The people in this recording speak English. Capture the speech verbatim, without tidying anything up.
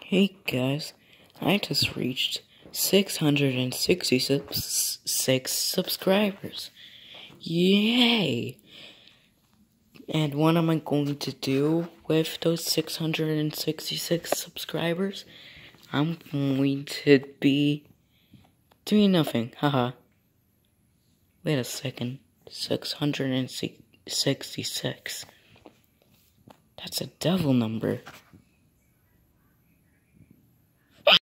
Hey guys, I just reached six hundred sixty-six subscribers. Yay! And what am I going to do with those six hundred sixty-six subscribers? I'm going to be doing nothing, haha. Wait a second, six hundred sixty-six. That's a devil number.